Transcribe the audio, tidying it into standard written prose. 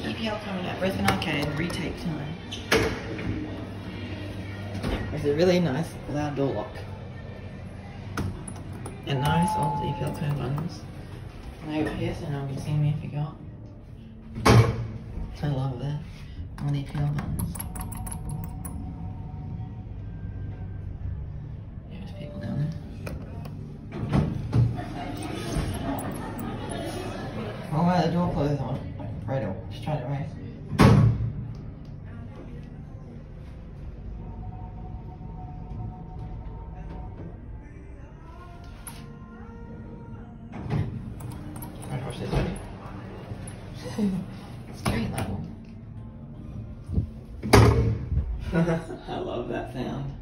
EPL coming at Brisbane Arcade, retake time. There's a really nice loud door lock. And nice old EPL KONE buttons. And over here so no one can see me if you go up. I love that. All the EPL buttons. There's people down there. Oh wow, the door closed on. Right door. Just trying to raise. Right horse this way. Straight level. I love that sound.